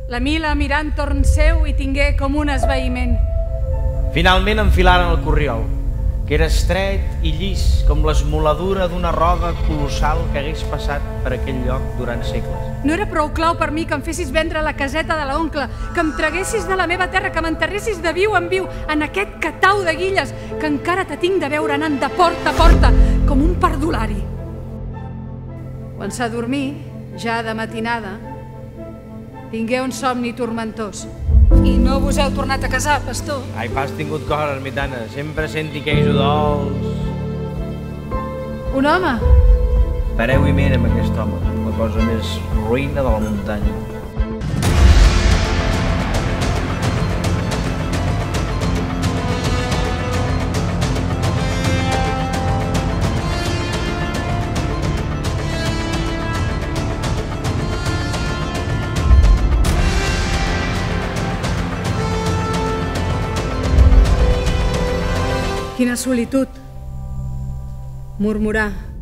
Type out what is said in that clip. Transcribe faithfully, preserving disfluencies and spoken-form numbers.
La Mila mirà entorn seu i tingué com un esvaïment. Finalment enfilaren el corriol, que era estret i llis com l'esmoladura d'una roda colossal que hagués passat per aquell lloc durant segles. No era prou clau per mi que em fessis vendre la caseta de l'oncle, que em traguessis de la meva terra, que m'enterressis de viu en viu en aquest catau de guilles, que encara te tinc de veure anant de porta a porta, com un perdulari. Quan s'adormí, ja de matinada, tingué un somni tormentós. I no vos heu tornat a casar, pastor? Ai, pas tingut cor, ermitana. Sempre senti queixo dolç. Un home? Pareu i mirem aquest home, la cosa més ruïna de la muntanya. Quina solitud, murmurà.